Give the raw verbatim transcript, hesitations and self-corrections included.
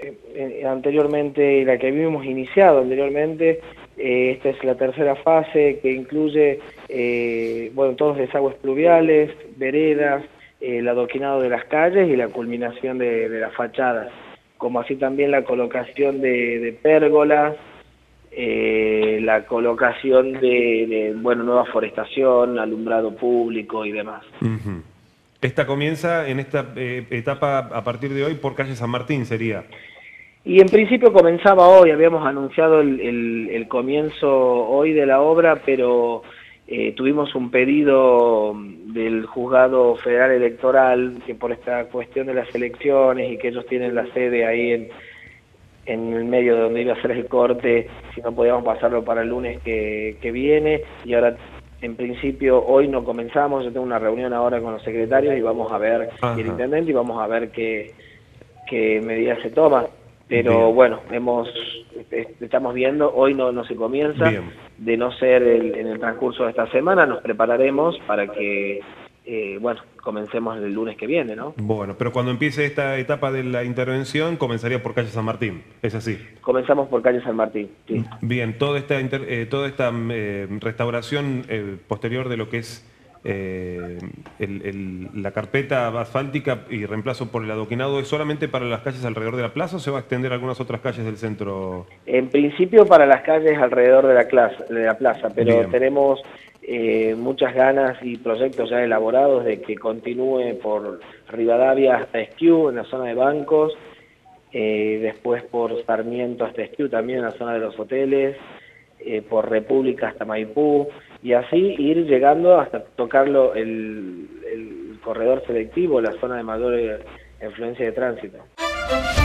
eh, anteriormente, la que habíamos iniciado anteriormente. Eh, esta es la tercera fase que incluye eh, bueno, todos los desagües pluviales, veredas, eh, el adoquinado de las calles y la culminación de, de las fachadas, como así también la colocación de, de pérgolas, eh, la colocación de, de bueno, nueva forestación, alumbrado público y demás. Uh-huh. Esta comienza en esta eh, etapa a partir de hoy por calle San Martín, sería. Y en principio comenzaba hoy, habíamos anunciado el, el, el comienzo hoy de la obra, pero eh, tuvimos un pedido del Juzgado Federal Electoral, que por esta cuestión de las elecciones y que ellos tienen la sede ahí en, en el medio de donde iba a ser el corte, si no podíamos pasarlo para el lunes que, que viene, y ahora en principio hoy no comenzamos. Yo tengo una reunión ahora con los secretarios y vamos a ver, y el Ajá. intendente, y vamos a ver qué, qué medidas se toman. Pero Bien. bueno, hemos estamos viendo, hoy no, no se comienza. Bien. De no ser el, en el transcurso de esta semana, nos prepararemos para que, eh, bueno, comencemos el lunes que viene, ¿no? Bueno, pero cuando empiece esta etapa de la intervención, comenzaría por calle San Martín, ¿es así? Comenzamos por calle San Martín, sí. Bien, toda esta, inter, eh, toda esta eh, restauración eh, posterior de lo que es eh, el, el, la carpeta asfáltica y reemplazo por el adoquinado, ¿es solamente para las calles alrededor de la plaza o se va a extender a algunas otras calles del centro? En principio para las calles alrededor de la, clase, de la plaza, pero Bien. tenemos eh, muchas ganas y proyectos ya elaborados de que continúe por Rivadavia hasta Esquiú, en la zona de bancos, eh, después por Sarmiento hasta Esquiú, también en la zona de los hoteles, eh, por República hasta Maipú, y así ir llegando hasta tocarlo el, el corredor selectivo, la zona de mayor influencia de tránsito.